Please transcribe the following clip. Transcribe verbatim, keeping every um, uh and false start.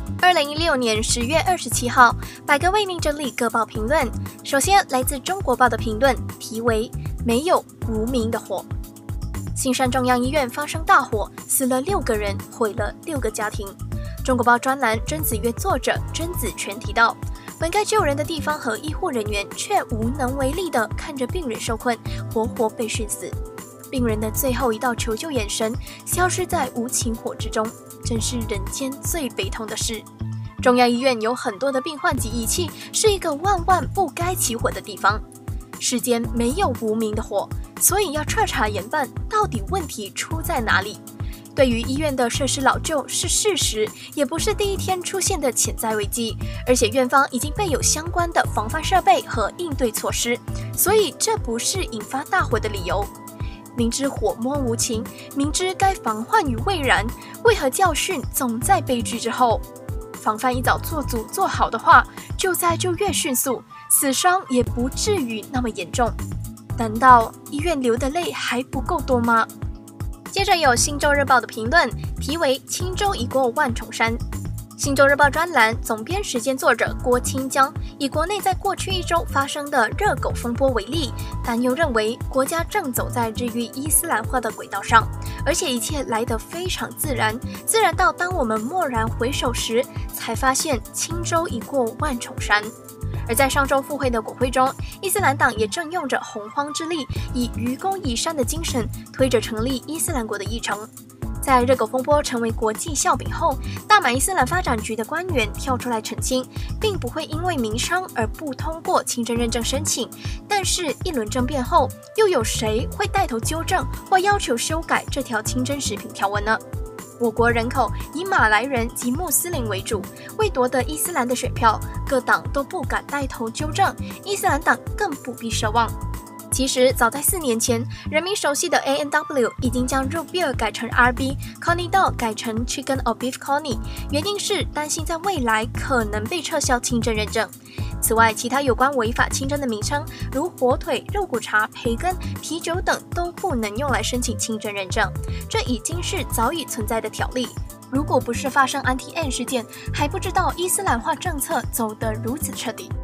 二零一六年十月二十七号，百个未命真理各报评论。首先来自中国报的评论，题为“没有无名的火”。新山中央医院发生大火，死了六个人，毁了六个家庭。中国报专栏甄子月作者甄子全提到，本该救人的地方和医护人员却无能为力地看着病人受困，活活被熏死。病人的最后一道求救眼神消失在无情火之中，真是人间最悲痛的事。中央医院有很多的病患及仪器，是一个万万不该起火的地方。世间没有无名的火，所以要彻查研办，到底问题出在哪里？对于医院的设施老旧是事实，也不是第一天出现的潜在危机，而且院方已经备有相关的防范设备和应对措施，所以这不是引发大火的理由。明知火魔无情，明知该防患于未然，为何教训总在悲剧之后？防范一早做足做好的话，救灾就越迅速，死伤也不至于那么严重。难道医院流的泪还不够多吗？接着有《新洲日报》的评论，题为“轻舟已过万重山”。《新洲日报》专栏总编时间作者郭清江以国内在过去一周发生的热狗风波为例，担忧认为国家正走在日益伊斯兰化的轨道上，而且一切来得非常自然，自然到当我们蓦然回首时，才发现轻舟已过万重山。而在上周赴会的国会中，伊斯兰党也正用着洪荒之力，以愚公移山的精神推着成立伊斯兰国的议程。在热狗风波成为国际笑柄后，大马伊斯兰发展局的官员跳出来澄清，并不会因为民商而不通过清真认证申请。但是，一轮争辩后，又有谁会带头纠正或要求修改这条清真食品条文呢？我国人口以马来人及穆斯林为主，为夺得伊斯兰的选票，各党都不敢带头纠正，伊斯兰党更不必奢望。其实，早在四年前，人民熟悉的 A N W 已经将 root beer 改成 R B，Coney dog 改成 Chicken or Beef Coney， 原因是担心在未来可能被撤销清真认证。此外，其他有关违法清真的名称，如火腿、肉骨茶、培根、啤酒等，都不能用来申请清真认证。这已经是早已存在的条例。如果不是发生 Anti N 事件，还不知道伊斯兰化政策走得如此彻底。